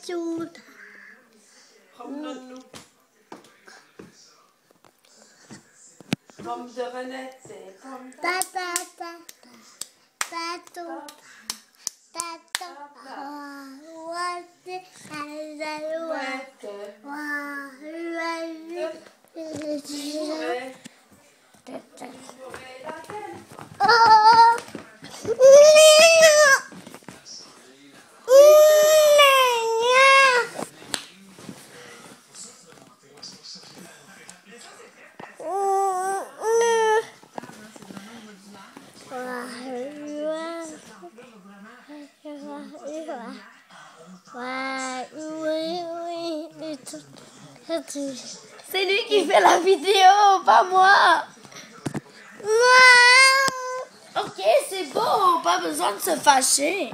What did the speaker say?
tout. Promenons-nous. Pomme de renette, c'est pomme de C'est lui qui fait la vidéo, pas moi. Ok, c'est bon, pas besoin de se fâcher.